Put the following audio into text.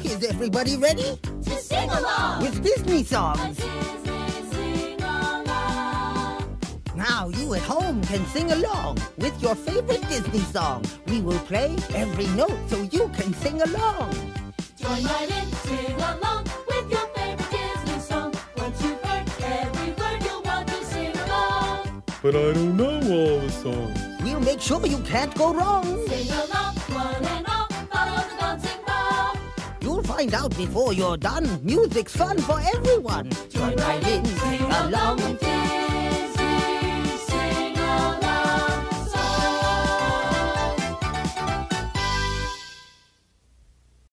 Is everybody ready? To sing along With Disney songs. Now you at home can sing along with your favorite Disney song. We will play every note so you can sing along. Join right in, sing along with your favorite Disney song. Once you've heard every word, you'll want to sing along. But I don't know all the songs. We'll make sure you can't go wrong. Sing along, one and all, follow the dancing ball. You'll find out before you're done. Music's fun for everyone. Join right in, sing along with Disney.